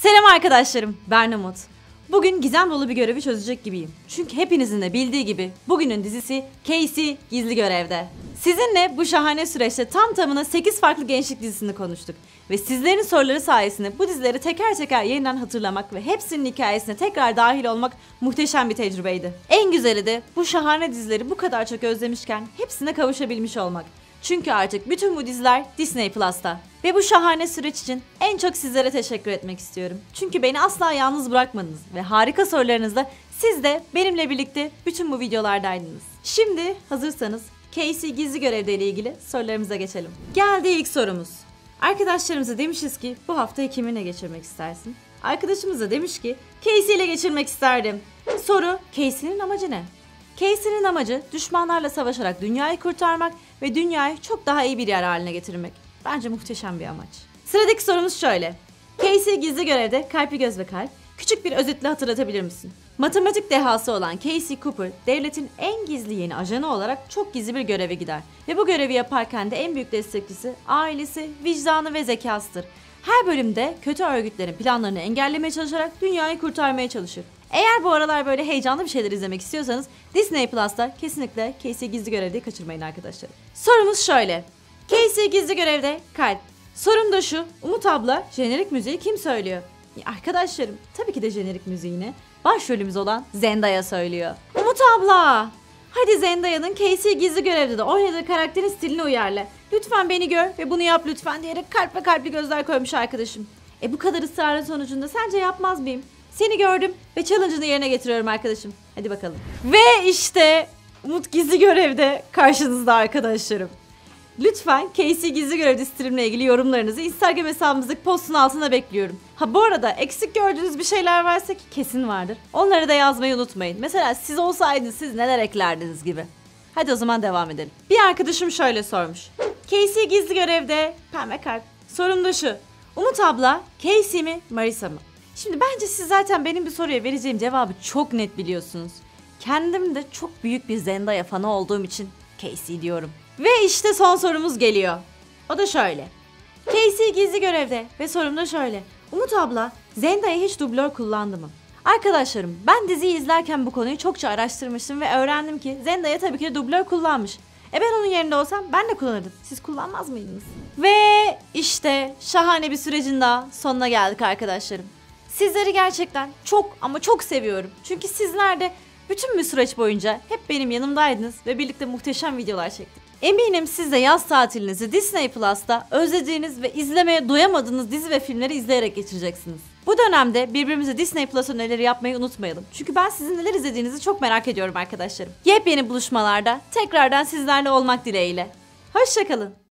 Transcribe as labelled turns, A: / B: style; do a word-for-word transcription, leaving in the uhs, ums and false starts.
A: Selam arkadaşlarım, ben Umut. Bugün gizem dolu bir görevi çözecek gibiyim. Çünkü hepinizin de bildiği gibi bugünün dizisi Casey Gizli Görev'de. Sizinle bu şahane süreçte tam tamına sekiz farklı gençlik dizisini konuştuk. Ve sizlerin soruları sayesinde bu dizileri teker teker yeniden hatırlamak ve hepsinin hikayesine tekrar dahil olmak muhteşem bir tecrübeydi. En güzeli de bu şahane dizileri bu kadar çok özlemişken hepsine kavuşabilmiş olmak. Çünkü artık bütün bu diziler Disney Plus'ta. Ve bu şahane süreç için en çok sizlere teşekkür etmek istiyorum. Çünkü beni asla yalnız bırakmadınız ve harika sorularınızla siz de benimle birlikte bütün bu videolardaydınız. Şimdi hazırsanız Casey Gizli Görev'de ile ilgili sorularımıza geçelim. Geldi ilk sorumuz. Arkadaşlarımıza demişiz ki bu haftayı kiminle geçirmek istersin? Arkadaşımız da demiş ki Casey ile geçirmek isterdim. Soru, Casey'nin amacı ne? Casey'nin amacı düşmanlarla savaşarak dünyayı kurtarmak ve dünyayı çok daha iyi bir yer haline getirmek. Bence muhteşem bir amaç. Sıradaki sorumuz şöyle. Casey Gizli Görev'de kalpli göz ve kalp. Küçük bir özetle hatırlatabilir misin? Matematik dehası olan Casey Cooper, devletin en gizli yeni ajanı olarak çok gizli bir göreve gider. Ve bu görevi yaparken de en büyük destekçisi ailesi, vicdanı ve zekasıdır. Her bölümde kötü örgütlerin planlarını engellemeye çalışarak dünyayı kurtarmaya çalışır. Eğer bu aralar böyle heyecanlı bir şeyler izlemek istiyorsanız Disney Plus'ta kesinlikle Casey Gizli Görev'de kaçırmayın arkadaşlar. Sorumuz şöyle. Casey Gizli Görev'de kalp. Sorum da şu, Umut abla jenerik müziği kim söylüyor? Ya arkadaşlarım tabii ki de jenerik müziğini başrolümüz olan Zendaya söylüyor. Umut abla! Hadi Zendaya'nın Casey Gizli Görev'de de oynadığı karakterin stilini uyarla. Lütfen beni gör ve bunu yap lütfen diyerek kalp ve kalpli gözler koymuş arkadaşım. E bu kadar ısrarın sonucunda sence yapmaz mıyım? Seni gördüm ve challenge'ını yerine getiriyorum arkadaşım. Hadi bakalım. Ve işte Umut Gizli Görev'de karşınızda arkadaşlarım. Lütfen Casey Gizli Görev'de streamle ilgili yorumlarınızı Instagram hesabımızdaki postun altına bekliyorum. Ha bu arada eksik gördüğünüz bir şeyler varsa ki kesin vardır. Onları da yazmayı unutmayın. Mesela siz olsaydınız siz neler eklerdiniz gibi. Hadi o zaman devam edelim. Bir arkadaşım şöyle sormuş. Casey Gizli Görev'de pembe kalp. Sorum da şu. Umut abla Casey mi Marissa mı? Şimdi bence siz zaten benim bir soruya vereceğim cevabı çok net biliyorsunuz. Kendim de çok büyük bir Zendaya fanı olduğum için Casey diyorum. Ve işte son sorumuz geliyor. O da şöyle. Casey Gizli Görev'de ve sorum da şöyle. Umut abla Zendaya hiç dublör kullandı mı? Arkadaşlarım ben diziyi izlerken bu konuyu çokça araştırmıştım ve öğrendim ki Zendaya tabii ki de dublör kullanmış. E ben onun yerinde olsam ben de kullanırdım. Siz kullanmaz mıydınız? Ve işte şahane bir sürecin daha sonuna geldik arkadaşlarım. Sizleri gerçekten çok ama çok seviyorum. Çünkü sizler de bütün bir süreç boyunca hep benim yanımdaydınız ve birlikte muhteşem videolar çektik. Eminim siz de yaz tatilinizi Disney Plus'ta özlediğiniz ve izlemeye doyamadığınız dizi ve filmleri izleyerek geçireceksiniz. Bu dönemde birbirimize Disney Plus önerileri yapmayı unutmayalım. Çünkü ben sizin neler izlediğinizi çok merak ediyorum arkadaşlarım. Yepyeni buluşmalarda tekrardan sizlerle olmak dileğiyle. Hoşça kalın.